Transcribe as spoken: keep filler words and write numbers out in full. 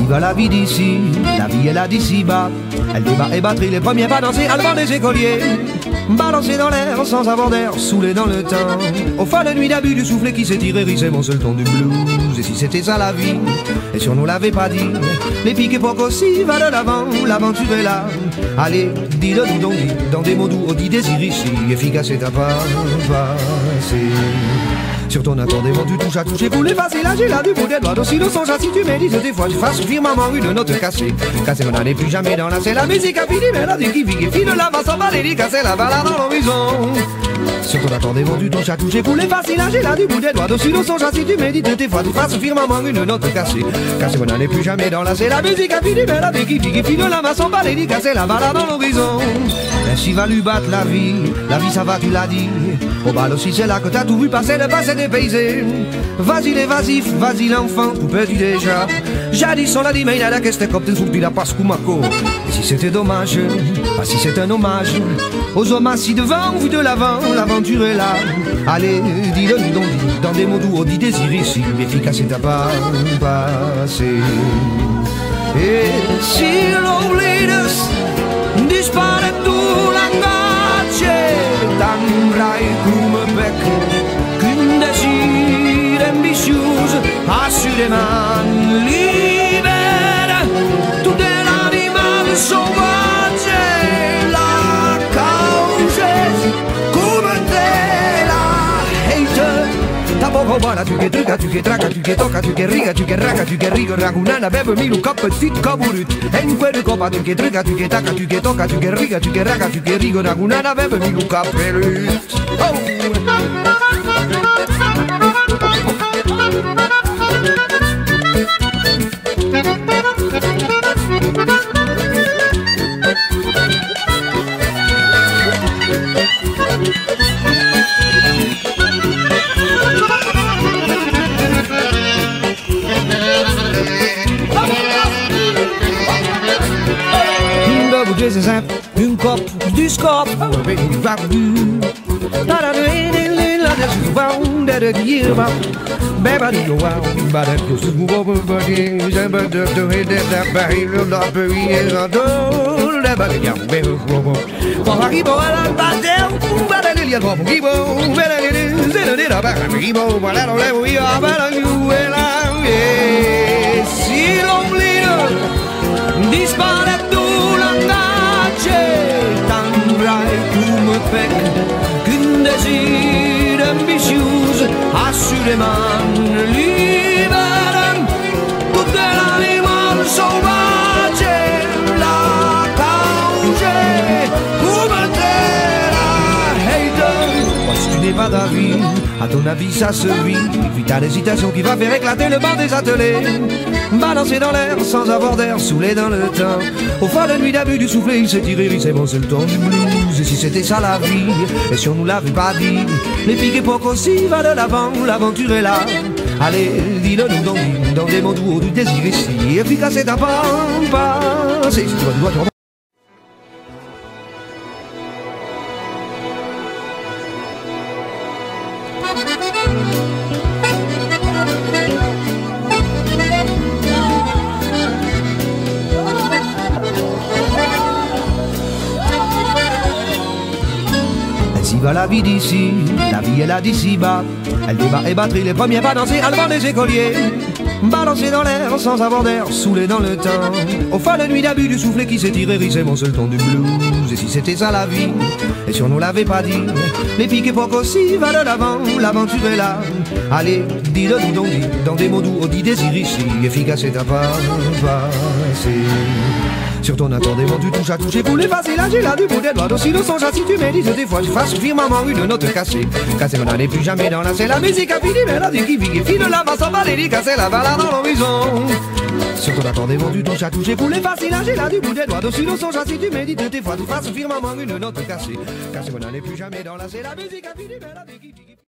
va la vie d'ici, la vie est là d'ici bas. Elle débat et batterie, les premiers pas danser, allemand des écoliers. Balancer dans l'air sans avoir d'air, saoulé dans le temps. Au fin de nuit d'abus du soufflet qui s'est tiré, c'est mon seul ton du blues. Et si c'était ça la vie, et si on nous l'avait pas dit, les piques époques aussi, va de l'avant, l'aventure est là. Allez, dis-le nous donc, dis, dans des mots doux, on dit désir ici, efficace et t'as pas passé. Sur ton attendement tu touches à toucher pour l'effacer. Là j'ai là du bout des doigts d'aussi le songe à si tu médites des fois tu fasses souffrir maman une note cassée. Casser on n'en est plus jamais dans la c'est la musique a fini mais la vie qui vit file la masse en balérie casser la balade dans l'horizon. Sur ton attendement tu touches à toucher pour l'effacer. Là j'ai là du bout des doigts d'aussi le songe à si tu médites des fois tu fasses souffrir maman une note cassée. Casser on n'en est plus jamais dans la c'est la musique a fini mais la vie qui vit file la masse en balérie casser la balade dans l'horizon. Ainsi va lui battre la vie, la vie ça va tu l'as dit. Au bal aussi c'est là que t'as tout vu passer, le passé dépaysé. Vas-y l'évasif, vas-y l'enfant, tout perdu déjà. Jadis on l'a dit mais il a la question comme t'es soupi la passe Kumako. Et si c'était dommage, pas si c'est un hommage aux hommes assis devant, vu de l'avant, l'aventure est là. Allez, dis-le nous donc, dis, dans des mots doux, on dit désir ici, efficace et t'as pas passé. Et si l'oblides dispare tu langage, t'aimerais come bec, qu'un désir ambitieux, assurément libère, tout est l'animal sauvage, la cause, comme t'es la hate. Ta poco buona, tu che truca, tu che traca, tu che tocca, tu che riga, tu che raga, tu che rigo, ragunana, bebe milu, coppa, fit, caburut. E in quelle copa, tu che truca, tu che tacca, tu che tocca, tu che riga, tu che raga, tu che rigo, ragunana, bebe milu, cappelut. Oh! C'est simple, une cope, du scope, avec du barbu. Si l'oublie disparaît tout langage, t'aimerais come bec, qu'un désir ambitieux, assurément libère, tout est l'animal sauvage, la cause, comme t'es la hate. Si tu n'es pas d'avis, à ton avis ça se vit, vital hésitation qui va faire éclater le banc des ateliers. Balancer dans l'air sans avoir d'air, saoulé dans le temps. Au fond de nuit d'abus du soufflet, il s'est tiré, c'est bon, c'est le temps du blues. Et si c'était ça la vie, et si on nous l'avait pas dit, les piques époques aussi, va de l'avant, l'aventure est là. Allez, dis-le nous donc, dis, dans des mots doux du désir ici, efficace et t'as pas passé. Si tu dois, tu dois, Ainsi va la vie d'ici, la vie est là d'ici bas. Elle débat et batterie, les premiers pas danser, allemand des écoliers. Balancer dans l'air sans avoir d'air, saoulé dans le temps. Au fin de nuit d'abus du soufflet qui s'est tiré, c'est mon seul ton du blues. Et si c'était ça la vie, et si on nous l'avait pas dit, les piques époques aussi, va de l'avant, l'aventure est là. Allez, dis-le nous donc, dis, dans des mots doux, on dit désir ici, efficace et t'as pas passé. Sur ton attendement tu touches à toucher pour l'effacer. Là j'ai là du bout des doigts d'aussi le songe à si tu médites des fois tu fasses souffrir maman une note cassée. Casser on n'en est plus jamais dans la c'est la musique a fini mais la vie qui vit file la masse en balérie casser la balade dans l'horizon. Sur ton attendement tu touches à toucher pour l'effacer. Là j'ai là du bout des doigts d'aussi le songe à si tu médites des fois tu fasses souffrir maman une note cassée. Casser on n'en est plus jamais dans la c'est la musique a fini mais la vie qui vit.